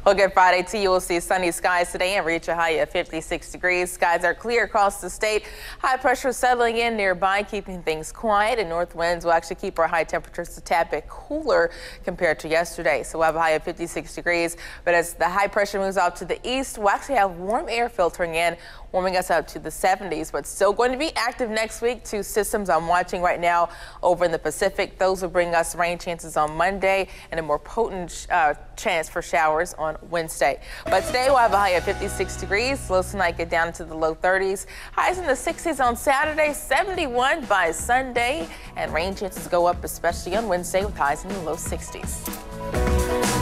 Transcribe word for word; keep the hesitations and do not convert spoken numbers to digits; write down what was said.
Well, good Friday to you. We'll see sunny skies today and reach a high of fifty-six degrees. Skies are clear across the state. High pressure settling in nearby, keeping things quiet, and north winds will actually keep our high temperatures a tad bit cooler compared to yesterday. So we'll have a high of fifty-six degrees, but as the high pressure moves out to the east, we'll actually have warm air filtering in, warming us up to the seventies, but still going to be active next week. Two systems I'm watching right now over in the Pacific. Those will bring us rain chances on Monday and a more potent uh, chance for showers on Wednesday. But today we'll have a high of fifty-six degrees. Lows tonight get down to the low thirties. Highs in the sixties on Saturday, seventy-one by Sunday, and rain chances go up especially on Wednesday with highs in the low sixties.